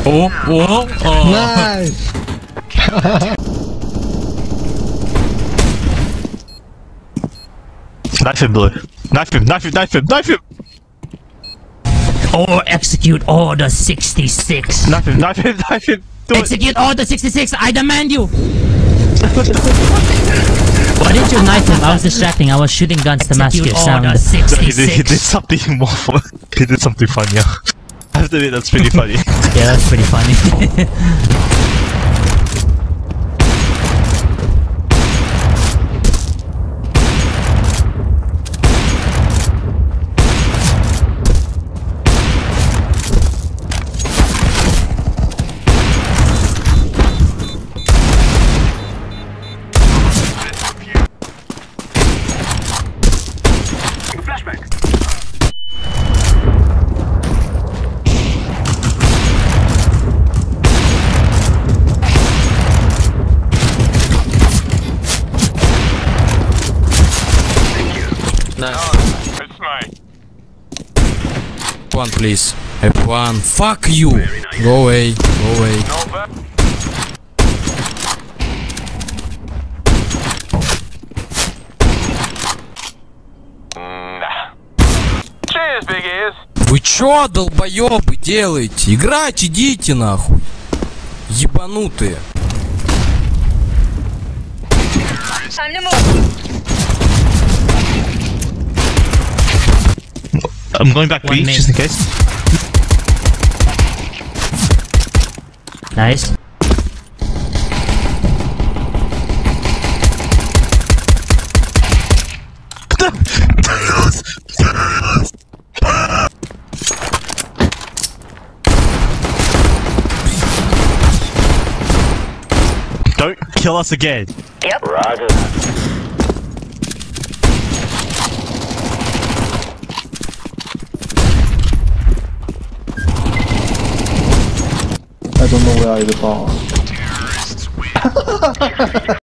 Oh. Nice! Knife him, Blue. Knife him! Or execute Order 66. Knife him! Do Execute Order 66, I demand you! Why didn't you knife him? I was distracting, I was shooting guns to mask your sound. it! He did something more fun. He did something funnier. I have to admit, that's pretty funny. Yeah, that's pretty funny. Nice. It's mine. F1 please. F1. Fuck you. Go away. Cheers, big ears. Вы чё, долбоёбы, делаете? Играть идите нахуй. Ебанутые. Time to move. I'm going back B, just in case. Nice. Don't kill us again. Yep. Roger. I don't know where I the bomb.